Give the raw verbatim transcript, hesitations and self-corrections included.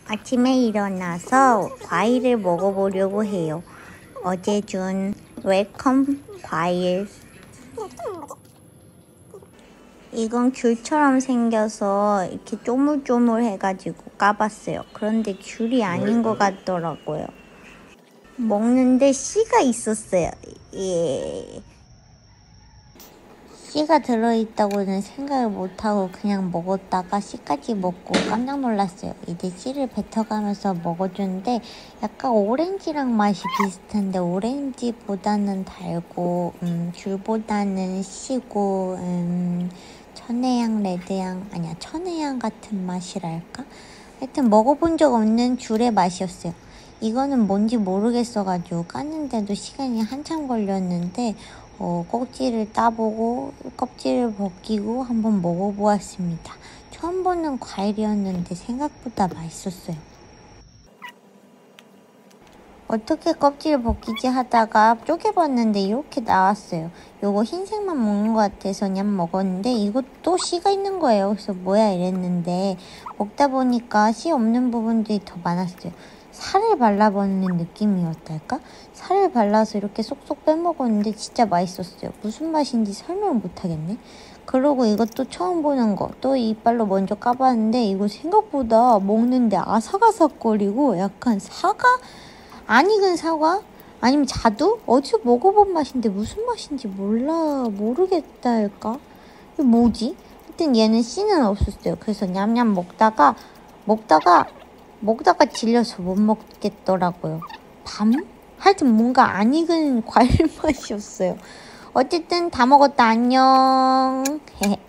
아침에 일어나서 과일을 먹어보려고 해요. 어제 준 웰컴 과일. 이건 귤처럼 생겨서 이렇게 쪼물쪼물해가지고 까봤어요. 그런데 귤이 아닌 것 같더라고요. 먹는데 씨가 있었어요. 예. 씨가 들어있다고는 생각을 못하고 그냥 먹었다가 씨까지 먹고 깜짝 놀랐어요. 이제 씨를 뱉어가면서 먹어주는데 약간 오렌지랑 맛이 비슷한데 오렌지보다는 달고 음, 귤보다는 씨고 음, 천혜향, 레드향, 아니야 천혜향 같은 맛이랄까? 하여튼 먹어본 적 없는 귤의 맛이었어요. 이거는 뭔지 모르겠어가지고 깠는데도 시간이 한참 걸렸는데 어, 껍질을 따보고 껍질을 벗기고 한번 먹어보았습니다. 처음 보는 과일이었는데 생각보다 맛있었어요. 어떻게 껍질을 벗기지 하다가 쪼개봤는데 이렇게 나왔어요. 요거 흰색만 먹는 것 같아서 그냥 먹었는데 이것도 씨가 있는 거예요. 그래서 뭐야 이랬는데 먹다 보니까 씨 없는 부분들이 더 많았어요. 살을 발라버리는 느낌이었달까? 살을 발라서 이렇게 쏙쏙 빼먹었는데 진짜 맛있었어요. 무슨 맛인지 설명을 못하겠네. 그리고 이것도 처음 보는 거. 또 이빨로 먼저 까봤는데 이거 생각보다 먹는데 아삭아삭거리고 약간 사과? 안 익은 사과? 아니면 자두? 어디서 먹어본 맛인데 무슨 맛인지 몰라 모르겠다 할까? 이게 뭐지? 하여튼 얘는 씨는 없었어요. 그래서 냠냠 먹다가 먹다가 먹다가 질려서 못 먹겠더라고요. 밤? 하여튼 뭔가 안 익은 과일 맛이었어요. 어쨌든 다 먹었다. 안녕.